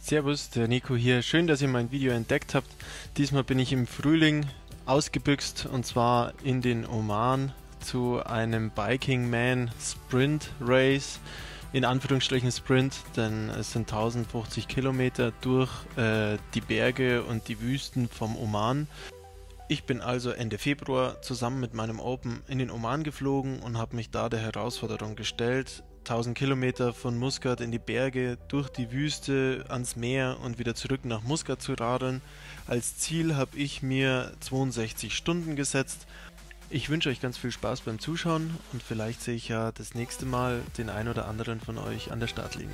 Servus, der Nico hier. Schön, dass ihr mein Video entdeckt habt. Diesmal bin ich im Frühling ausgebüxt und zwar in den Oman zu einem Biking Man Sprint Race. In Anführungsstrichen Sprint, denn es sind 1050 Kilometer durch die Berge und die Wüsten vom Oman. Ich bin also Ende Februar zusammen mit meinem Open in den Oman geflogen und habe mich da der Herausforderung gestellt, 1000 Kilometer von Muscat in die Berge, durch die Wüste, ans Meer und wieder zurück nach Muscat zu radeln. Als Ziel habe ich mir 62 Stunden gesetzt. Ich wünsche euch ganz viel Spaß beim Zuschauen und vielleicht sehe ich ja das nächste Mal den ein oder anderen von euch an der Startlinie.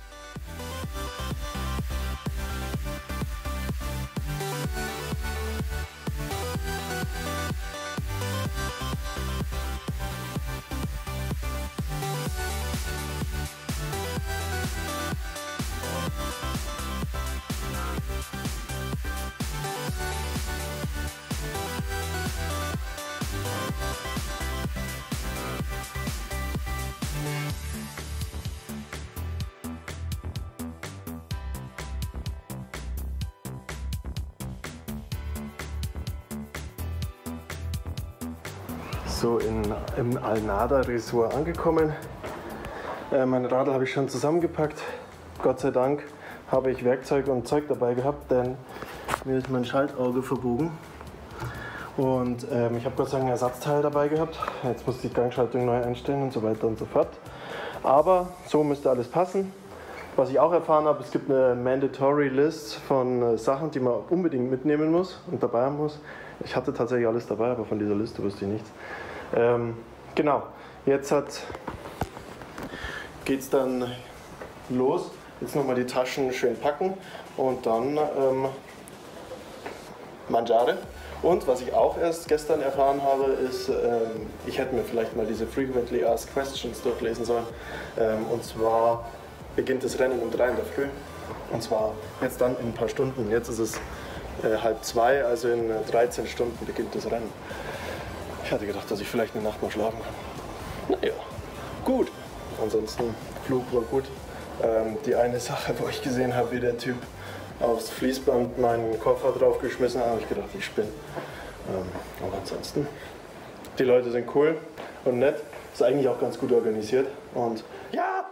So, im Al-Nada Resort angekommen. Mein Radl habe ich schon zusammengepackt. Gott sei Dank habe ich Werkzeug und Zeug dabei gehabt, denn mir ist mein Schaltauge verbogen. Und ich habe Gott sei Dank ein Ersatzteil dabei gehabt. Jetzt muss ich die Gangschaltung neu einstellen und so weiter und so fort. Aber so müsste alles passen. Was ich auch erfahren habe, es gibt eine Mandatory List von Sachen, die man unbedingt mitnehmen muss und dabei haben muss. Ich hatte tatsächlich alles dabei, aber von dieser Liste wusste ich nichts. Genau, jetzt geht es dann los. Jetzt nochmal die Taschen schön packen und dann Mangiare. Und was ich auch erst gestern erfahren habe, ist, ich hätte mir vielleicht mal diese Frequently Asked Questions durchlesen sollen. Und zwar beginnt das Rennen um 3 in der Früh. Und zwar jetzt dann in ein paar Stunden. Jetzt ist es 1:30, also in 13 Stunden beginnt das Rennen. Ich hatte gedacht, dass ich vielleicht eine Nacht mal schlafen kann. Naja, gut. Ansonsten, Flug war gut. Die eine Sache, wo ich gesehen habe, wie der Typ aufs Fließband meinen Koffer draufgeschmissen hat, habe ich gedacht, ich spinne. Aber ansonsten, die Leute sind cool und nett. Ist eigentlich auch ganz gut organisiert. Und ja!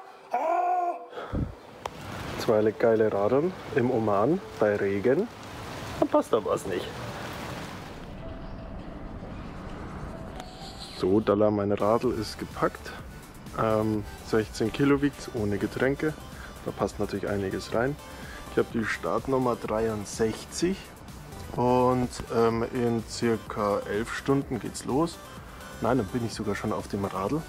Zwei geile Radeln im Oman bei Regen. Da passt da was nicht. So, Dalla, mein Radl ist gepackt. 16 Kilo wiegt ohne Getränke. Da passt natürlich einiges rein. Ich habe die Startnummer 63 und in circa 11 Stunden geht's los. Nein, dann bin ich sogar schon auf dem Radl.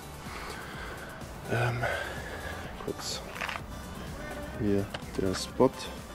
Kurz hier der Spot.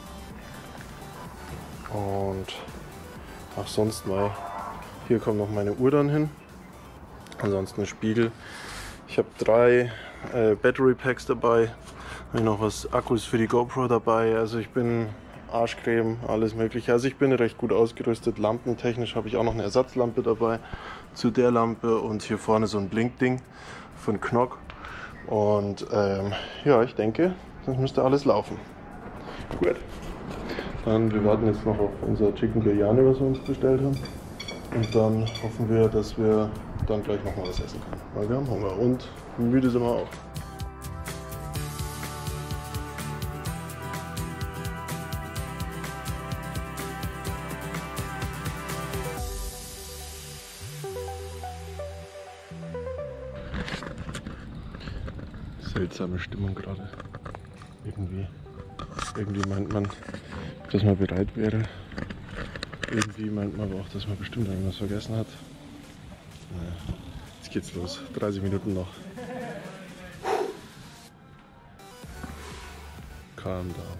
Und auch sonst mal, hier kommt noch meine Uhr dann hin. Ansonsten ein Spiegel. Ich habe 3 Battery Packs dabei. Habe ich noch was Akkus für die GoPro dabei. Also ich bin Arschcreme, alles mögliche. Also ich bin recht gut ausgerüstet. Lampentechnisch habe ich auch noch eine Ersatzlampe dabei zu der Lampe und hier vorne so ein Blinkding von Knock. Und ja, ich denke, das müsste alles laufen. Gut. Dann, wir warten jetzt noch auf unser Chicken Biryani, was wir uns bestellt haben. Und dann hoffen wir, dass wir dann gleich noch mal was essen können. Weil wir haben Hunger und müde sind wir auch. Seltsame Stimmung gerade. Irgendwie meint man, dass man bereit wäre. Irgendwie meint man aber auch, dass man bestimmt irgendwas vergessen hat. Naja, jetzt geht's los. 30 Minuten noch. Calm down.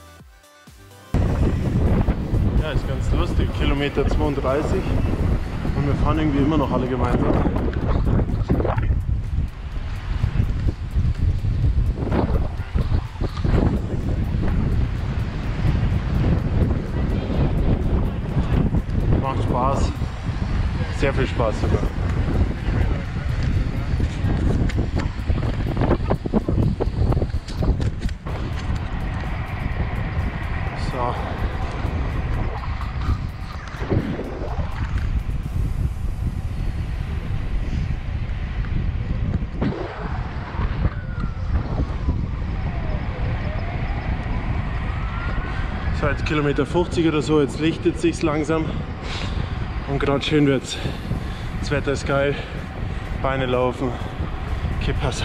Ja, ist ganz lustig. Kilometer 32 Und wir fahren irgendwie immer noch alle gemeinsam. Macht Spaß. Sehr viel Spaß sogar. So. Seit Kilometer 50 oder so, jetzt lichtet es sich langsam und gerade schön wird's. Das Wetter ist geil, Beine laufen, que pasa.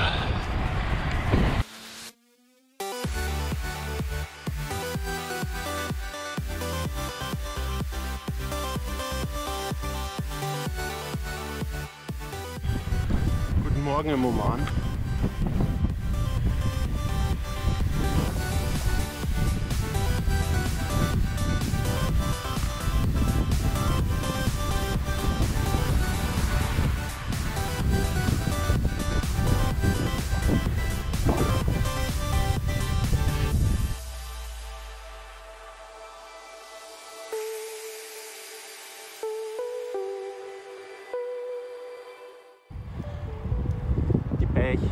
Guten Morgen im Oman. Pech.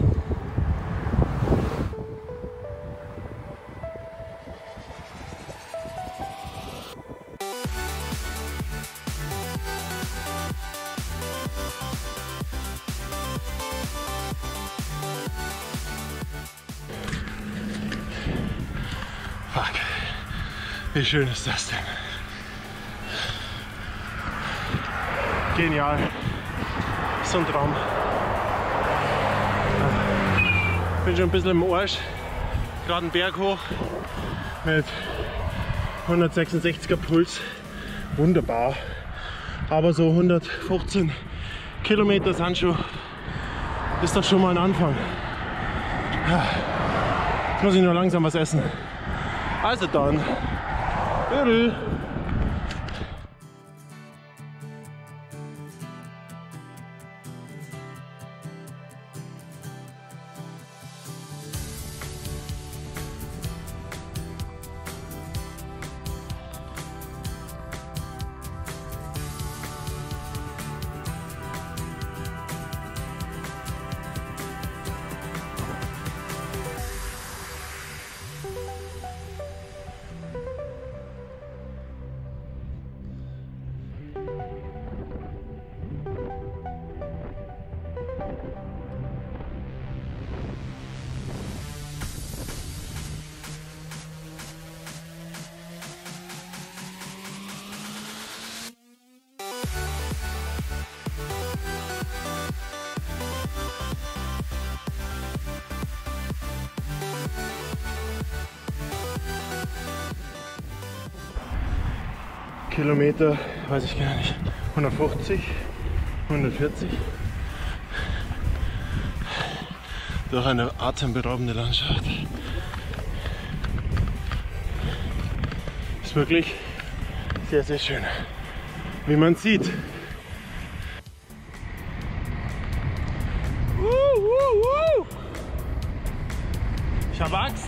Fuck. Wie schön ist das denn? Genial. So ein Traum. Bin schon ein bisschen im Arsch. Gerade einen Berg hoch mit 166er Puls. Wunderbar. Aber so 115 Kilometer sind schon, ist doch schon mal ein Anfang. Jetzt muss ich nur langsam was essen. Also dann. Öl. Kilometer, weiß ich gar nicht, 150, 140. Durch eine atemberaubende Landschaft. Ist wirklich sehr, sehr schön, wie man sieht. Ich habe Angst.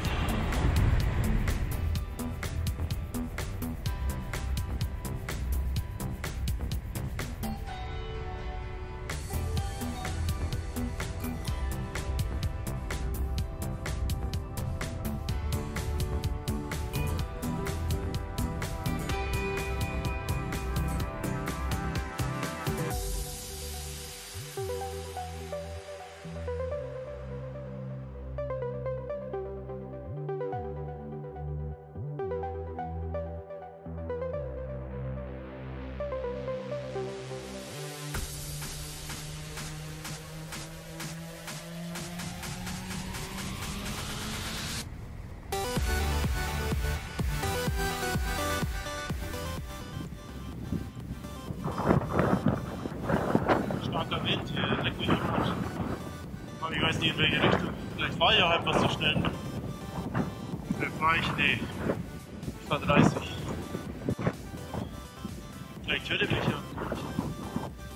Wind, hier leckt mich am Arsch. Aber ich weiß nicht in welche Richtung. Vielleicht fahre ich auch etwas zu schnell. Vielleicht fahre ich, nee. Ich fahre 30. Vielleicht hört ihr mich ja.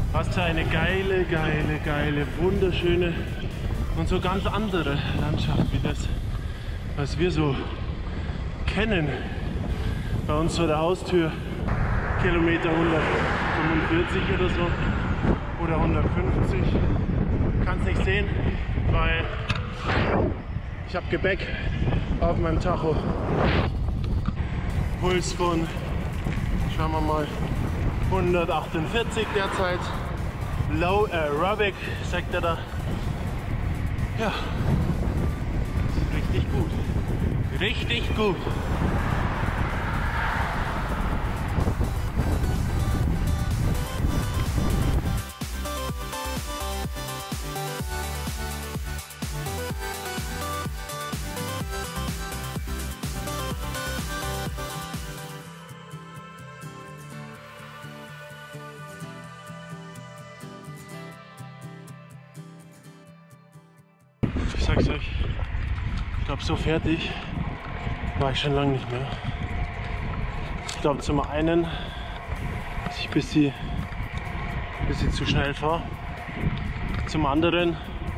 Was für eine geile, wunderschöne und so ganz andere Landschaft wie das, was wir so kennen. Bei uns vor der Haustür Kilometer 145 oder so oder 150. Kannst nicht sehen, weil ich habe Gepäck auf meinem Tacho. Puls von, schauen wir mal, 148 derzeit. Low Aerobic, sagt er da. Ja, das ist richtig gut. Richtig gut. Ich sag's euch, ich glaube, so fertig war ich schon lange nicht mehr. Ich glaube zum einen, dass ich ein bisschen zu schnell fahre. Zum anderen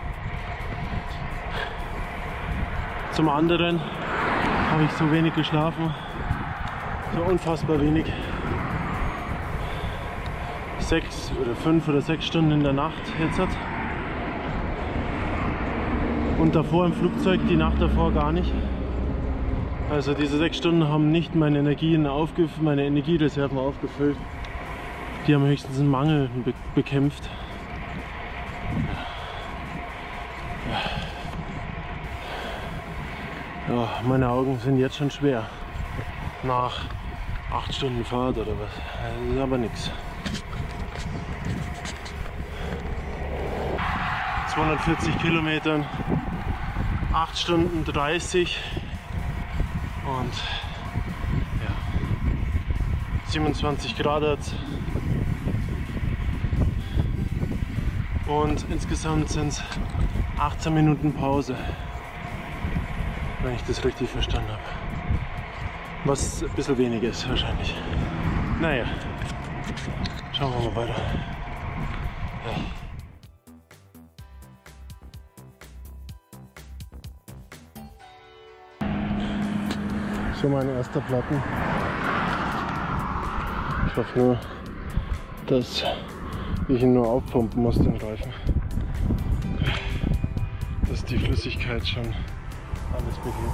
habe ich so wenig geschlafen, so unfassbar wenig. 6 oder 5 oder 6 Stunden in der Nacht jetzt hat. Und davor im Flugzeug, die Nacht davor gar nicht. Also diese 6 Stunden haben nicht meine Energiereserven aufgefüllt. Die haben höchstens einen Mangel bekämpft. Ja, meine Augen sind jetzt schon schwer. Nach 8 Stunden Fahrt oder was. Das ist aber nichts. 240 Kilometern. 8 Stunden 30 und ja, 27 Grad hat's. Und insgesamt sind es 18 Minuten Pause, wenn ich das richtig verstanden habe. Was ein bisschen wenig ist wahrscheinlich. Naja, schauen wir mal weiter. Ja. So mein erster Platten. Ich hoffe nur, dass ich ihn nur aufpumpen muss, den Reifen. Dass die Flüssigkeit schon alles behebt.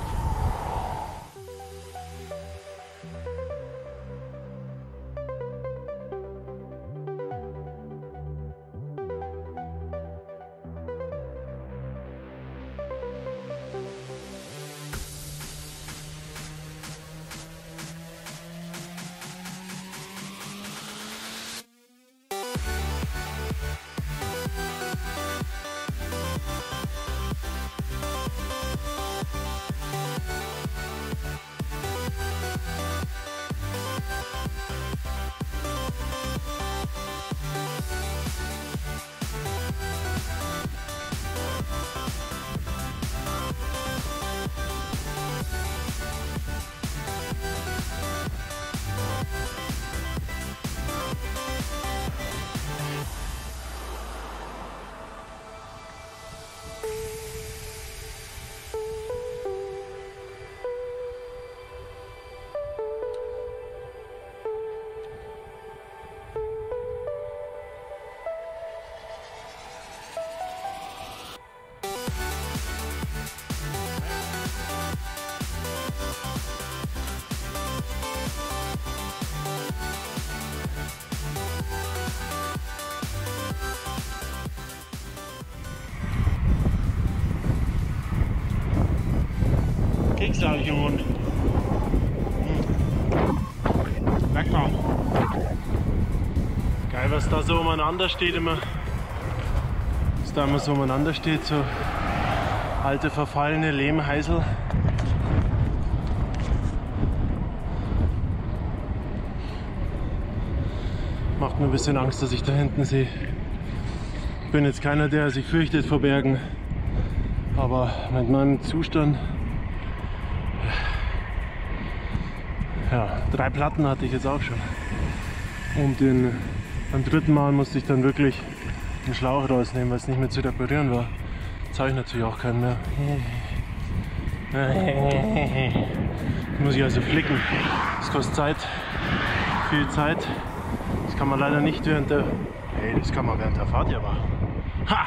Keks habe ich im Mund. Lecker. Geil, was da so umeinander steht immer. Was da immer so umeinander steht, so alte verfallene Lehmheisel. Macht mir ein bisschen Angst, dass ich da hinten sehe. Ich bin jetzt keiner, der sich fürchtet vor Bergen. Aber mit meinem Zustand, ja, 3 Platten hatte ich jetzt auch schon, um den Beim dritten Mal musste ich dann wirklich den Schlauch rausnehmen, weil es nicht mehr zu reparieren war. Jetzt habe ich natürlich auch keinen mehr. Muss ich also flicken. Das kostet Zeit, viel Zeit. Das kann man leider nicht während der... Hey, das kann man während der Fahrt ja machen. Ha!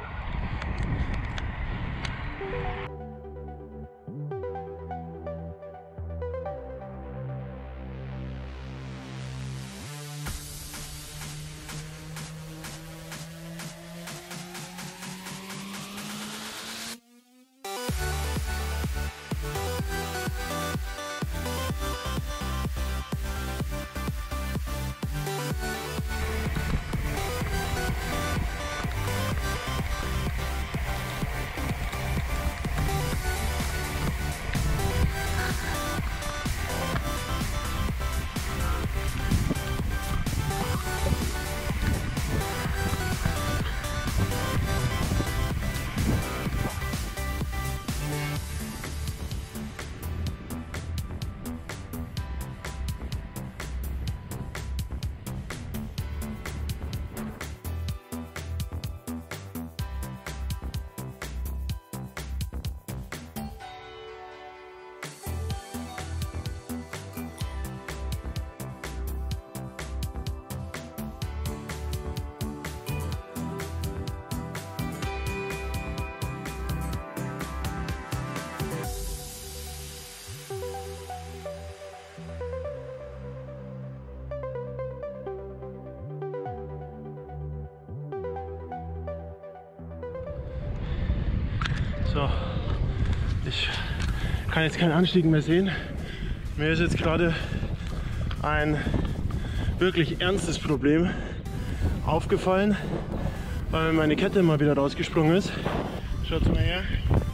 So, ich kann jetzt keinen Anstieg mehr sehen. Mir ist jetzt gerade ein wirklich ernstes Problem aufgefallen, weil mir meine Kette mal wieder rausgesprungen ist. Schaut mal her.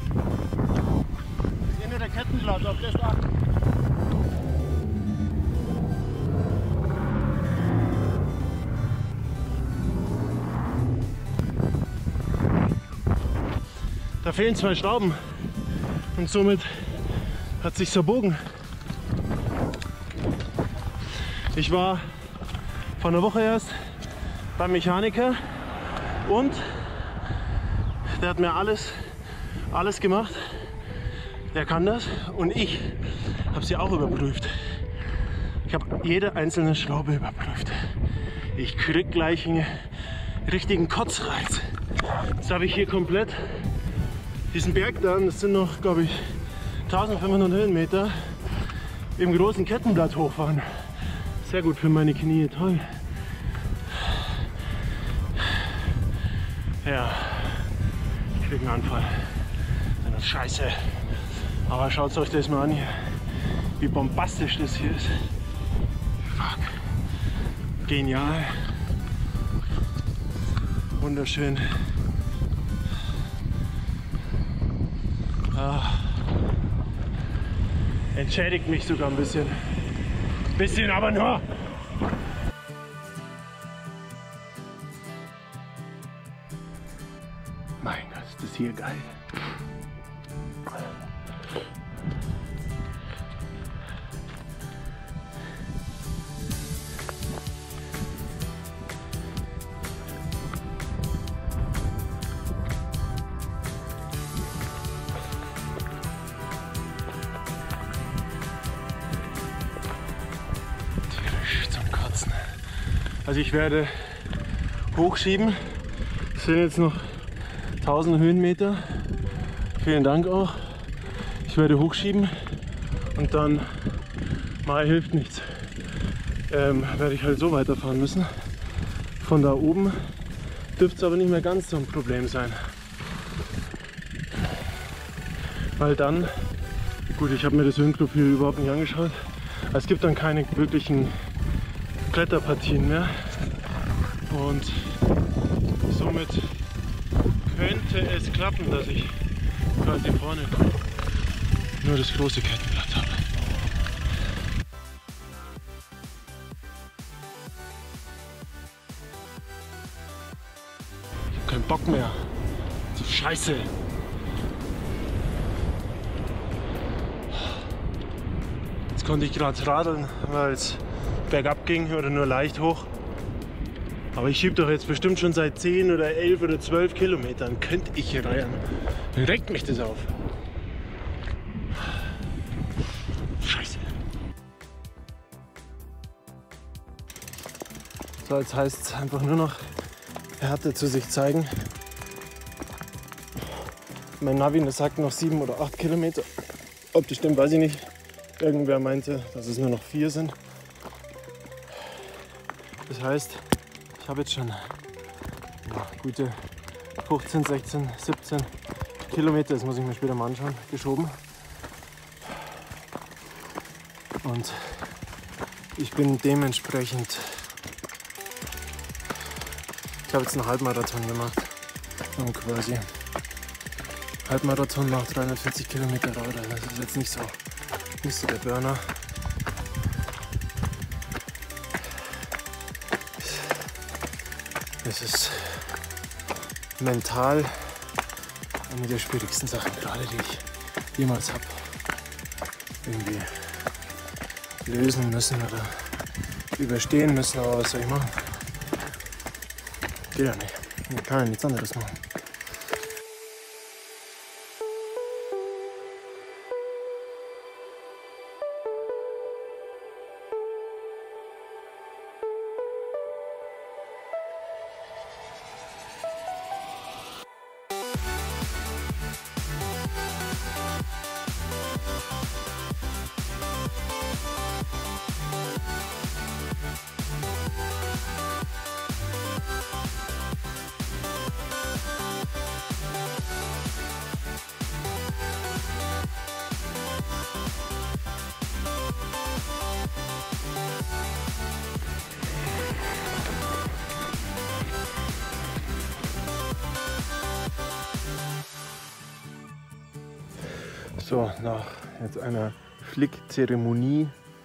Das Ende der Kettenblatt, auf das achten. Da fehlen 2 Schrauben und somit hat sich verbogen. Ich war vor einer Woche erst beim Mechaniker und der hat mir alles gemacht. Der kann das und ich habe sie auch überprüft. Ich habe jede einzelne Schraube überprüft. Ich krieg gleich einen richtigen Kotzreiz. Jetzt habe ich hier komplett diesen Berg da, das sind noch, glaube ich, 1500 Höhenmeter, im großen Kettenblatt hochfahren. Sehr gut für meine Knie, toll. Ja, ich krieg einen Anfall. Das ist scheiße. Aber schaut euch das mal an hier, wie bombastisch das hier ist. Fuck. Genial. Wunderschön. Entschädigt mich sogar ein bisschen. Bisschen, aber nur. Mein Gott, ist das hier geil. Also ich werde hochschieben. Es sind jetzt noch 1000 Höhenmeter. Vielen Dank auch. Ich werde hochschieben und dann mal hilft nichts. Werde ich halt so weiterfahren müssen. Von da oben dürfte es aber nicht mehr ganz so ein Problem sein. Weil dann, gut, ich habe mir das Höhenprofil überhaupt nicht angeschaut. Es gibt dann keine wirklichen Kletterpartien mehr und somit könnte es klappen, dass ich quasi vorne nur das große Kettenblatt habe. Ich habe keinen Bock mehr. So Scheiße. Jetzt konnte ich gerade radeln, weil es bergab ging oder nur leicht hoch. Aber ich schieb doch jetzt bestimmt schon seit 10 oder 11 oder 12 Kilometern. Könnte ich hier reiern. Dann regt mich das auf. Scheiße. So, jetzt heißt es einfach nur noch Härte zu sich zeigen. Mein Navi, das sagt noch 7 oder 8 Kilometer. Ob das stimmt, weiß ich nicht. Irgendwer meinte, dass es nur noch 4 sind. Das heißt, ich habe jetzt schon gute 15, 16, 17 Kilometer, das muss ich mir später mal anschauen, geschoben. Und ich bin dementsprechend, ich habe jetzt einen Halbmarathon gemacht. Und quasi Halbmarathon nach 340 Kilometer Radl. Das ist jetzt nicht so der Burner. Das ist mental eine der schwierigsten Sachen gerade, die ich jemals habe irgendwie lösen müssen oder überstehen müssen, aber was soll ich machen? Geht ja nicht. Ich kann ja nichts anderes machen. So, nach jetzt einer Flickzeremonie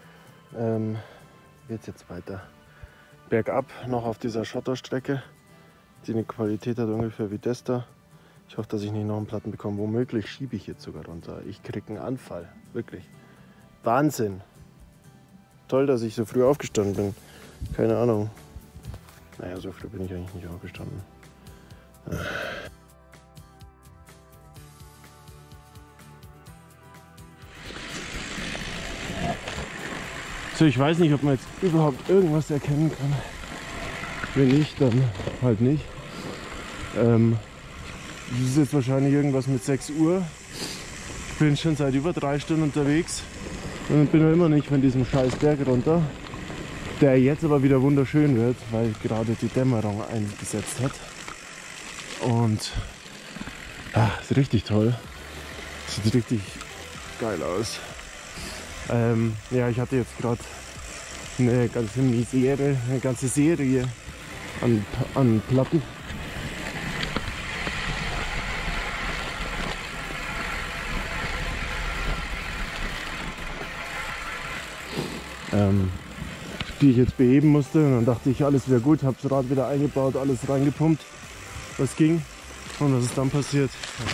geht es jetzt weiter bergab, noch auf dieser Schotterstrecke, die eine Qualität hat ungefähr wie das da. Ich hoffe, dass ich nicht noch einen Platten bekomme. Womöglich schiebe ich jetzt sogar runter. Ich kriege einen Anfall, wirklich. Wahnsinn. Toll, dass ich so früh aufgestanden bin. Keine Ahnung. Naja, so früh bin ich eigentlich nicht aufgestanden. So, ich weiß nicht, ob man jetzt überhaupt irgendwas erkennen kann. Wenn nicht, dann halt nicht. Das ist jetzt wahrscheinlich irgendwas mit 6 Uhr. Ich bin schon seit über 3 Stunden unterwegs und bin noch immer nicht von diesem scheiß Berg runter, der jetzt aber wieder wunderschön wird, weil gerade die Dämmerung eingesetzt hat. Und ist richtig toll. Sieht richtig geil aus. Ja, ich hatte jetzt gerade eine ganze Serie an Platten. Die ich jetzt beheben musste, und dann dachte ich, alles wäre gut, habe das Rad wieder eingebaut, alles reingepumpt, was ging. Und was ist dann passiert?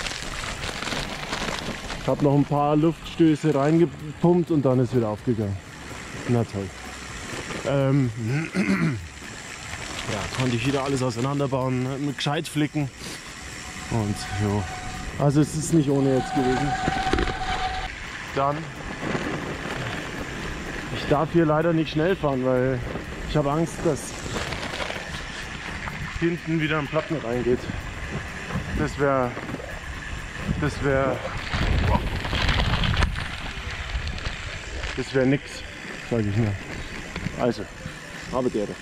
Ich habe noch ein paar Luftstöße reingepumpt und dann ist wieder aufgegangen. Na toll. Ja, konnte ich wieder alles auseinanderbauen, mit gescheit flicken. Und jo. Also es ist nicht ohne jetzt gewesen. Dann. Ich darf hier leider nicht schnell fahren, weil ich habe Angst, dass hinten wieder ein Platten reingeht. Das wäre nix, sage ich mir. Also, habe der.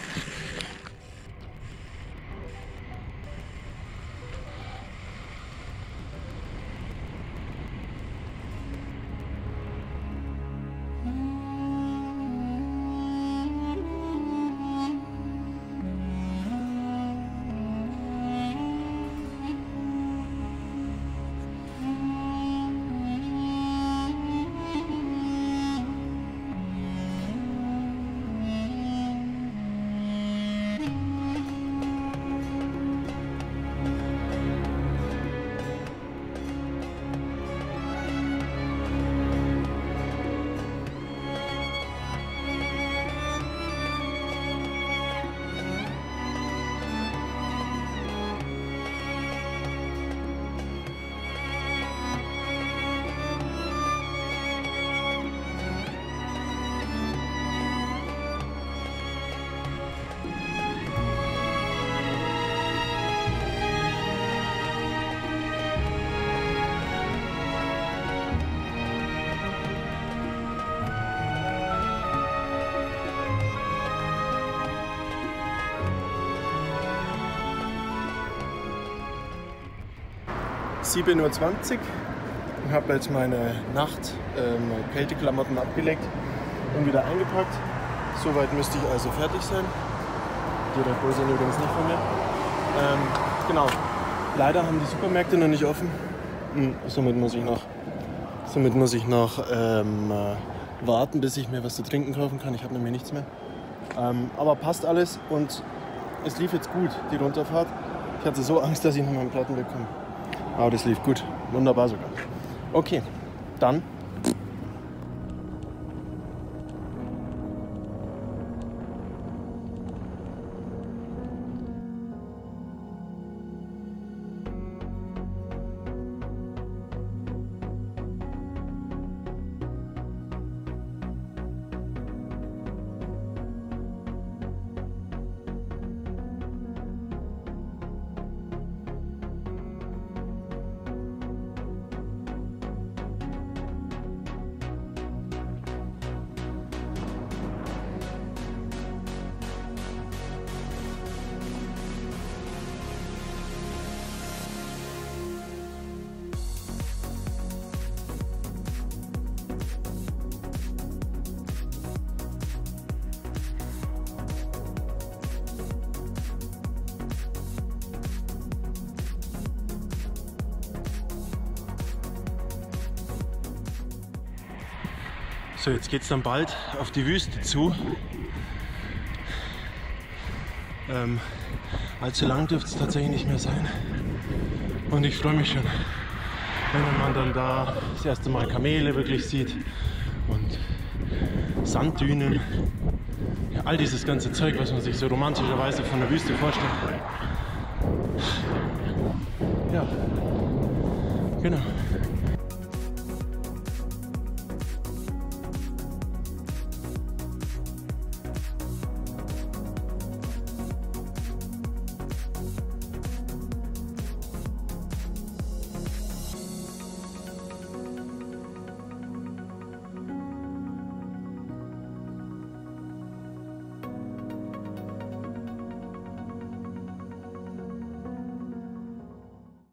7:20 Uhr und habe jetzt meine Kälteklamotten abgelegt und wieder eingepackt. Soweit müsste ich also fertig sein. Die Red Bull sind übrigens nicht von mir. Genau. Leider haben die Supermärkte noch nicht offen. Somit muss ich noch warten, bis ich mir was zu trinken kaufen kann. Ich habe nämlich nichts mehr. Aber passt alles und es lief jetzt gut, die Runterfahrt. Ich hatte so Angst, dass ich noch meinen Platten bekomme. Aber das lief gut. Wunderbar sogar. Okay, dann. So, jetzt geht es dann bald auf die Wüste zu. Allzu lang dürfte es tatsächlich nicht mehr sein. Und ich freue mich schon, wenn man dann da das erste Mal Kamele wirklich sieht und Sanddünen. Ja, all dieses ganze Zeug, was man sich so romantischerweise von der Wüste vorstellt. Ja, genau.